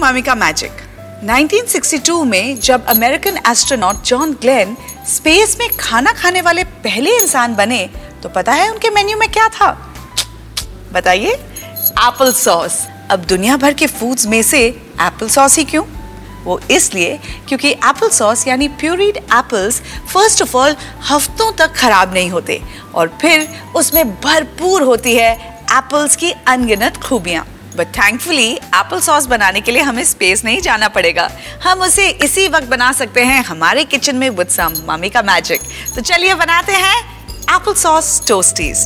Mummy का magic. 1962 में जब American astronaut John Glenn space में खाना खाने वाले पहले इंसान बने, तो पता है उनके मेन्यू में क्या था? बताइए। Apple sauce. अब दुनिया भर के फूड्स में से एप्पल सॉस ही क्यों? वो इसलिए क्योंकि एप्पल सॉस यानी pureed apples first of all हफ्तों तक खराब नहीं होते, और फिर उसमें भरपूर होती है एप्पल्स की अनगिनत खूबियां। बट थैंकफुली एप्पल सॉस बनाने के लिए हमें स्पेस नहीं जाना पड़ेगा, हम उसे इसी वक्त बना सकते हैं हमारे किचन में विद सम मम्मी का मैजिक। तो चलिए बनाते हैं एप्पल सॉस टोस्टीज।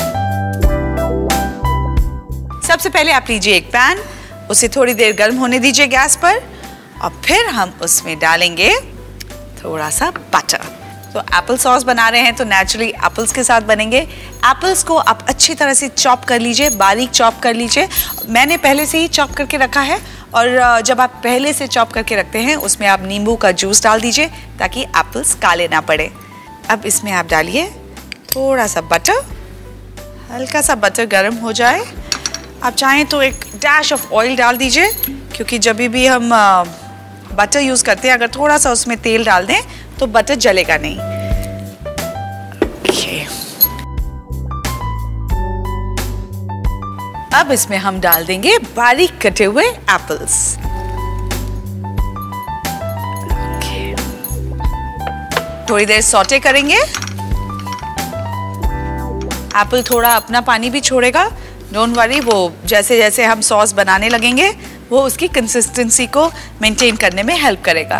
सबसे पहले आप लीजिए एक पैन, उसे थोड़ी देर गर्म होने दीजिए गैस पर, और फिर हम उसमें डालेंगे थोड़ा सा बटर। तो एप्पल सॉस बना रहे हैं तो नेचुरली एप्पल्स के साथ बनेंगे। एप्पल्स को आप अच्छी तरह से चॉप कर लीजिए, बारीक चॉप कर लीजिए। मैंने पहले से ही चॉप करके रखा है, और जब आप पहले से चॉप करके रखते हैं उसमें आप नींबू का जूस डाल दीजिए ताकि एप्पल्स काले ना पड़े। अब इसमें आप डालिए थोड़ा सा बटर, हल्का सा बटर गर्म हो जाए, आप चाहें तो एक डैश ऑफ ऑयल डाल दीजिए, क्योंकि जब भी हम बटर यूज़ करते हैं अगर थोड़ा सा उसमें तेल डाल दें तो बटर जलेगा नहीं। okay. अब इसमें हम डाल देंगे बारीक कटे हुए एप्पल्स। okay. थोड़ी देर सौटे करेंगे। एप्पल थोड़ा अपना पानी भी छोड़ेगा, डोंट वरी, वो जैसे जैसे हम सॉस बनाने लगेंगे वो उसकी कंसिस्टेंसी को मेंटेन करने में हेल्प करेगा।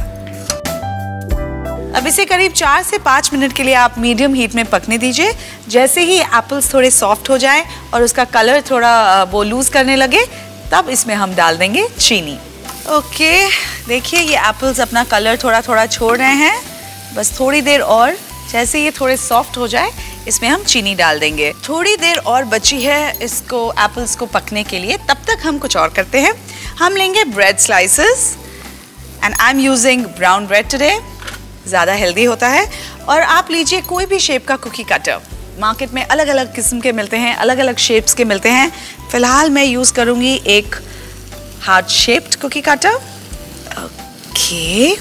अब इसे करीब 4 से 5 मिनट के लिए आप मीडियम हीट में पकने दीजिए। जैसे ही एप्पल्स थोड़े सॉफ्ट हो जाएं और उसका कलर थोड़ा वो लूज करने लगे, तब इसमें हम डाल देंगे चीनी। ओके, देखिए ये एप्पल्स अपना कलर थोड़ा थोड़ा छोड़ रहे हैं, बस थोड़ी देर और, जैसे ये थोड़े सॉफ्ट हो जाए इसमें हम चीनी डाल देंगे। थोड़ी देर और बची है इसको एप्पल्स को पकने के लिए, तब तक हम कुछ और करते हैं। हम लेंगे bread slices, and I am using brown bread today, ज़्यादा हेल्दी होता है। और आप लीजिए कोई भी शेप का कुकी कटर, मार्केट में अलग अलग किस्म के मिलते हैं, अलग अलग शेप्स के मिलते हैं। फिलहाल मैं यूज़ करूँगी एक heart shaped cookie cutter. Okay,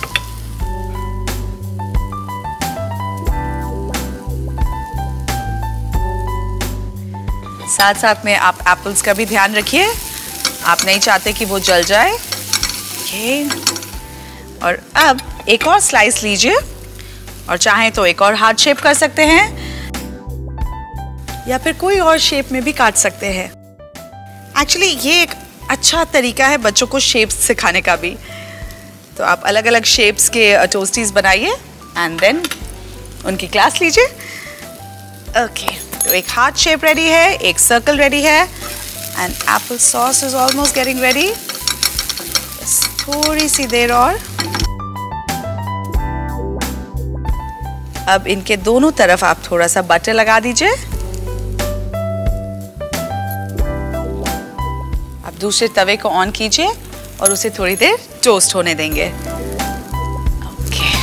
साथ साथ में आप एप्पल्स का भी ध्यान रखिए, आप नहीं चाहते कि वो जल जाए। ओके, और अब एक और स्लाइस लीजिए, और चाहें तो एक और हार्ट शेप कर सकते हैं, या फिर कोई और शेप में भी काट सकते हैं। एक्चुअली ये एक अच्छा तरीका है बच्चों को शेप्स सिखाने का भी। तो आप अलग अलग शेप्स के टोस्टीज बनाइए एंड देन उनकी क्लास लीजिए। ओके, तो एक हार्ट शेप रेडी है, एक सर्कल रेडी है, and apple sauce is almost getting ready. थोड़ी सी देर और। अब इनके दोनों तरफ आप थोड़ा सा बटर लगा दीजिए। अब दूसरे तवे को ऑन कीजिए और उसे थोड़ी देर टोस्ट होने देंगे। ओके,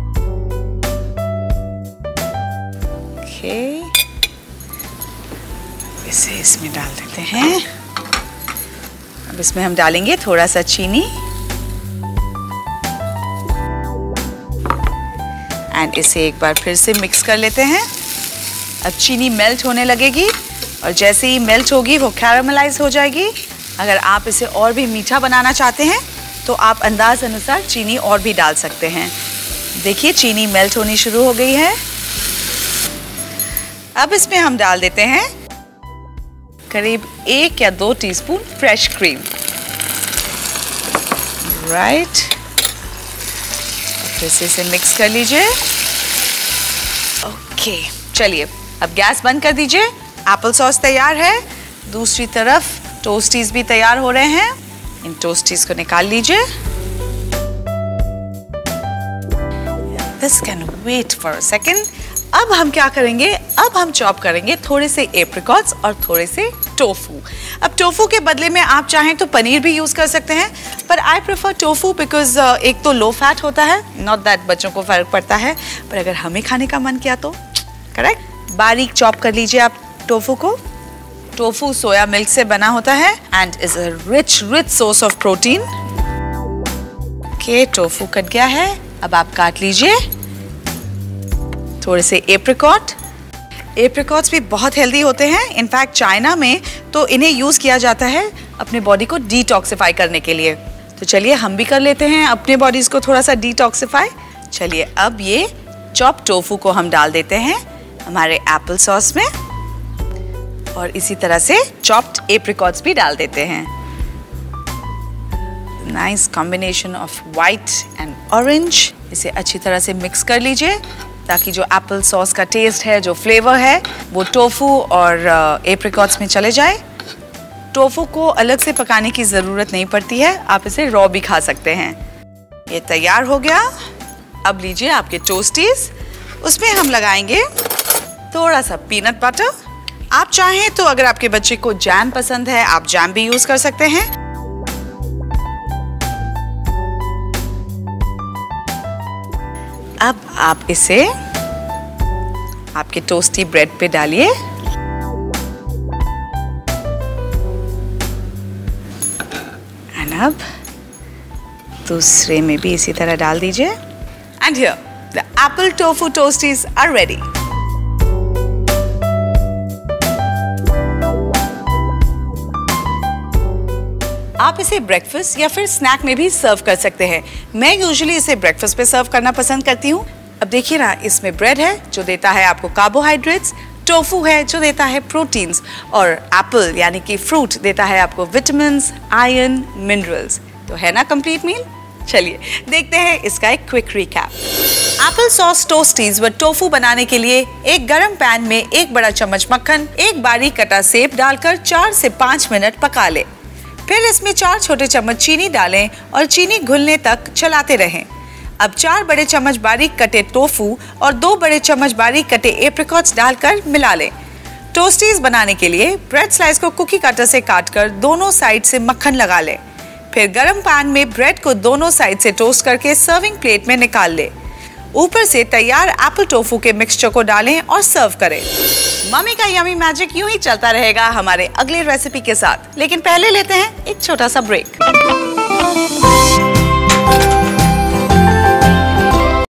ओके, इसे इसमें डाल देते हैं। अब इसमें हम डालेंगे थोड़ा सा चीनी, एंड इसे एक बार फिर से मिक्स कर लेते हैं। अब चीनी मेल्ट होने लगेगी, और जैसे ही मेल्ट होगी वो कैरामलाइज हो जाएगी। अगर आप इसे और भी मीठा बनाना चाहते हैं तो आप अंदाज अनुसार चीनी और भी डाल सकते हैं। देखिए चीनी मेल्ट होनी शुरू हो गई है। अब इसमें हम डाल देते हैं करीब 1 या 2 टीस्पून फ्रेश क्रीम। राइट, फिर से इसे मिक्स कर लीजिए। ओके, चलिए अब गैस बंद कर दीजिए। एप्पल सॉस तैयार है, दूसरी तरफ टोस्टीज भी तैयार हो रहे हैं। इन टोस्टीज को निकाल लीजिए। This can wait for a second. अब हम क्या करेंगे, अब हम चॉप करेंगे थोड़े से एप्रिकॉट्स और थोड़े से टोफू। अब टोफू के बदले में आप चाहें तो पनीर भी यूज़ कर सकते हैं, पर आई प्रेफर टोफू बिकॉज एक तो लो फैट होता है, नॉट दैट बच्चों को फ़र्क पड़ता है, पर अगर हमें खाने का मन किया तो करेक्ट। बारीक चॉप कर लीजिए आप टोफू को। टोफू सोया मिल्क से बना होता है and is a rich source of protein. Okay, tofu cut गया है। अब आप काट लीजिए थोड़े से एप्रिकॉट। एप्रिकॉट्स भी बहुत हेल्दी होते हैं। इनफैक्ट चाइना में तो इन्हें यूज किया जाता है अपने बॉडी को डिटॉक्सिफाई करने के लिए। तो चलिए हम भी कर लेते हैं अपने बॉडीज को थोड़ा सा डिटॉक्सिफाई। चलिए अब ये चॉप टोफू को हम डाल देते हैं हमारे एप्पल सॉस में और इसी तरह से चॉप्ड एप्रिकॉट्स भी डाल देते हैं। Nice combination of white and orange. इसे अच्छी तरह से मिक्स कर लीजिए ताकि जो एप्पल सॉस का टेस्ट है, जो फ्लेवर है, वो टोफू और एप्रिकॉट्स में चले जाए। टोफू को अलग से पकाने की ज़रूरत नहीं पड़ती है, आप इसे रॉ भी खा सकते हैं। ये तैयार हो गया। अब लीजिए आपके टोस्टीज, उसमें हम लगाएंगे थोड़ा सा पीनट बटर। आप चाहें तो अगर आपके बच्चे को जैम पसंद है, आप जैम भी यूज कर सकते हैं। अब आप इसे आपके टोस्टी ब्रेड पे डालिए एंड अब दूसरे में भी इसी तरह डाल दीजिए। And here the apple tofu toasties are ready. आप इसे ब्रेकफास्ट या फिर स्नैक में भी सर्व कर सकते हैं। मैं यूजुअली इसे ब्रेकफास्ट पे सर्व करना पसंद करती हूँ। अब देखिए ना, इसमें ब्रेड है जो देता है आपको कार्बोहाइड्रेट्स, टोफू है जो देता है प्रोटीन्स, और एप्पल यानी कि फ्रूट देता है आपको विटामिन्स, आयरन, मिनरल्स। तो है ना कंप्लीट मील। चलिए देखते हैं इसका एक quick recap. Apple sauce toasties व टोफू बनाने के लिए एक गरम पैन में 1 बड़ा चम्मच मक्खन, 1 बारीक कटा सेब डालकर 4 से 5 मिनट पका ले। फिर इसमें 4 छोटे चम्मच चीनी डालें और चीनी घुलने तक चलाते रहें। अब 4 बड़े चम्मच बारीक कटे टोफू और 2 बड़े चम्मच बारीक कटे एप्रिकॉट्स डालकर मिला लें। टोस्टीज बनाने के लिए ब्रेड स्लाइस को कुकी कटर से काटकर दोनों साइड से मक्खन लगा लें। फिर गरम पैन में ब्रेड को दोनों साइड से टोस्ट करके सर्विंग प्लेट में निकाल लें। ऊपर से तैयार एप्पल टोफू के मिक्सचर को डालें और सर्व करें। मम्मी का यमी मैजिक यूं ही चलता रहेगा हमारे अगले रेसिपी के साथ, लेकिन पहले लेते हैं एक छोटा सा ब्रेक।